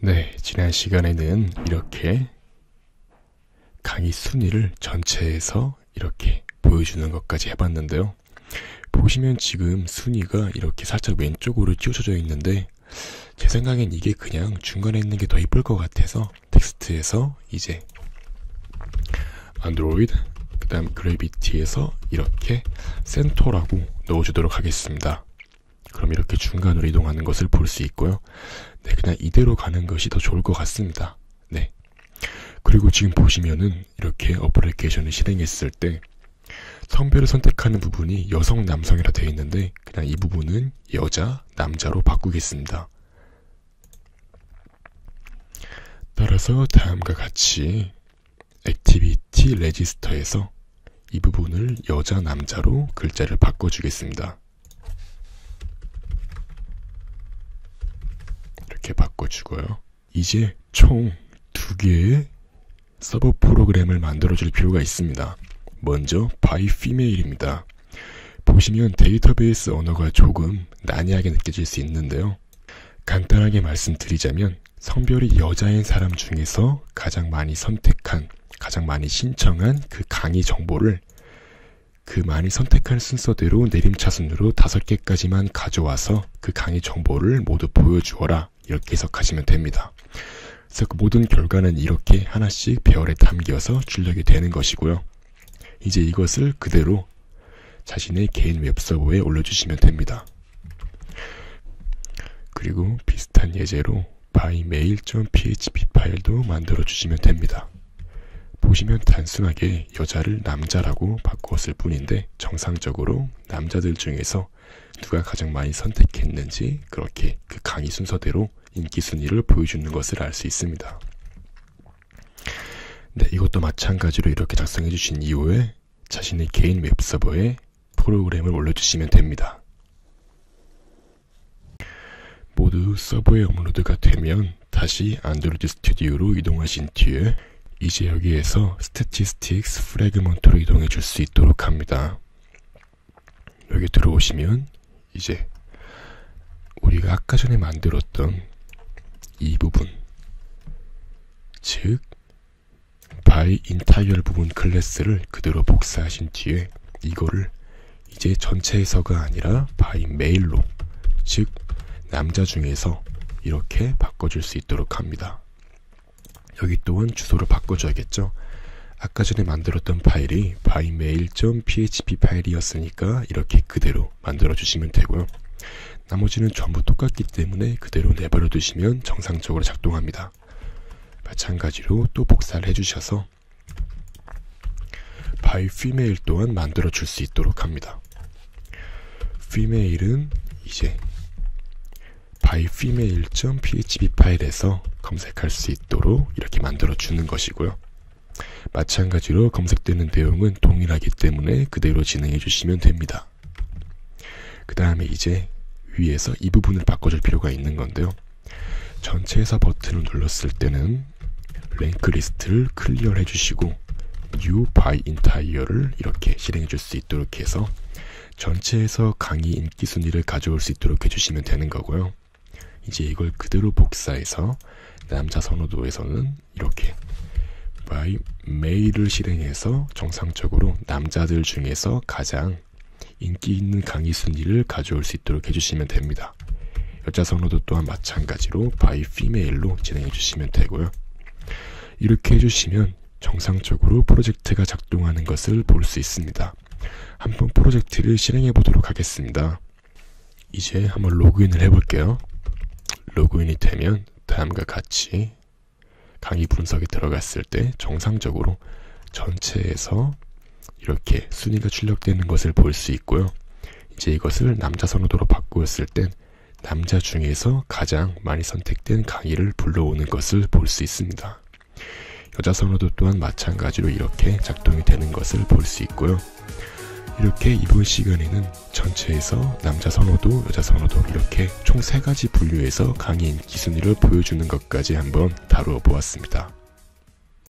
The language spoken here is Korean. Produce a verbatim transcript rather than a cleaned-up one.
네, 지난 시간에는 이렇게 강의 순위를 전체에서 이렇게 보여주는 것까지 해봤는데요. 보시면 지금 순위가 이렇게 살짝 왼쪽으로 찌우쳐져 있는데 제 생각엔 이게 그냥 중간에 있는 게 더 이쁠 것 같아서 텍스트에서 이제 안드로이드 그 다음 그래비티에서 이렇게 센터라고 넣어주도록 하겠습니다. 그럼 이렇게 중간으로 이동하는 것을 볼 수 있고요. 네, 그냥 이대로 가는 것이 더 좋을 것 같습니다. 네. 그리고 지금 보시면은 이렇게 어플리케이션을 실행했을 때 성별을 선택하는 부분이 여성, 남성이라 되어 있는데 그냥 이 부분은 여자, 남자로 바꾸겠습니다. 따라서 다음과 같이 액티비티 레지스터에서 이 부분을 여자, 남자로 글자를 바꿔주겠습니다. 이렇게 바꿔주고요. 이제 총 두 개의 서버 프로그램을 만들어줄 필요가 있습니다. 먼저 by female입니다. 보시면 데이터베이스 언어가 조금 난해하게 느껴질 수 있는데요. 간단하게 말씀드리자면 성별이 여자인 사람 중에서 가장 많이 선택한, 가장 많이 신청한 그 강의 정보를 그 많이 선택한 순서대로 내림차순으로 다섯 개까지만 가져와서 그 강의 정보를 모두 보여주어라, 이렇게 해석하시면 됩니다. 그래서 그 모든 결과는 이렇게 하나씩 배열에 담겨서 출력이 되는 것이고요. 이제 이것을 그대로 자신의 개인 웹서버에 올려주시면 됩니다. 그리고 비슷한 예제로 bymail.php 파일도 만들어주시면 됩니다. 보시면 단순하게 여자를 남자라고 바꾸었을 뿐인데 정상적으로 남자들 중에서 누가 가장 많이 선택했는지 그렇게 그 강의 순서대로 인기 순위를 보여주는 것을 알 수 있습니다. 네, 이것도 마찬가지로 이렇게 작성해 주신 이후에 자신의 개인 웹서버에 프로그램을 올려주시면 됩니다. 모두 서버에 업로드가 되면 다시 안드로이드 스튜디오로 이동하신 뒤에 이제 여기에서 스태티스틱스 프래그먼트로 이동해 줄 수 있도록 합니다. 여기 들어오시면 이제 우리가 아까 전에 만들었던 이 부분, 즉 by entire 부분 클래스를 그대로 복사하신 뒤에 이거를 이제 전체에서가 아니라 by male로, 즉 남자 중에서 이렇게 바꿔줄 수 있도록 합니다. 여기 또한 주소를 바꿔줘야겠죠. 아까 전에 만들었던 파일이 bymail.php 파일이었으니까 이렇게 그대로 만들어주시면 되고요. 나머지는 전부 똑같기 때문에 그대로 내버려 두시면 정상적으로 작동합니다. 마찬가지로 또 복사를 해주셔서 by female 또한 만들어 줄 수 있도록 합니다. female은 이제 by female.php 파일에서 검색할 수 있도록 이렇게 만들어 주는 것이고요. 마찬가지로 검색되는 내용은 동일하기 때문에 그대로 진행해 주시면 됩니다. 그 다음에 이제 위에서 이 부분을 바꿔줄 필요가 있는 건데요. 전체에서 버튼을 눌렀을 때는 랭크 리스트를 클리어 해주시고 New by entire를 이렇게 실행해 줄 수 있도록 해서 전체에서 강의 인기 순위를 가져올 수 있도록 해주시면 되는 거고요. 이제 이걸 그대로 복사해서 남자 선호도에서는 이렇게 by male을 실행해서 정상적으로 남자들 중에서 가장 인기 있는 강의 순위를 가져올 수 있도록 해주시면 됩니다. 여자 선호도 또한 마찬가지로 by female로 진행해 주시면 되고요. 이렇게 해주시면 정상적으로 프로젝트가 작동하는 것을 볼 수 있습니다. 한번 프로젝트를 실행해 보도록 하겠습니다. 이제 한번 로그인을 해볼게요. 로그인이 되면 다음과 같이 강의 분석에 들어갔을 때 정상적으로 전체에서 이렇게 순위가 출력되는 것을 볼 수 있고요. 이제 이것을 남자 선호도로 바꾸었을 땐 남자 중에서 가장 많이 선택된 강의를 불러오는 것을 볼 수 있습니다. 여자 선호도 또한 마찬가지로 이렇게 작동이 되는 것을 볼 수 있고요. 이렇게 이번 시간에는 전체에서 남자 선호도, 여자 선호도 이렇게 총 세 가지 분류에서 강의 인기 순위를 보여주는 것까지 한번 다루어 보았습니다.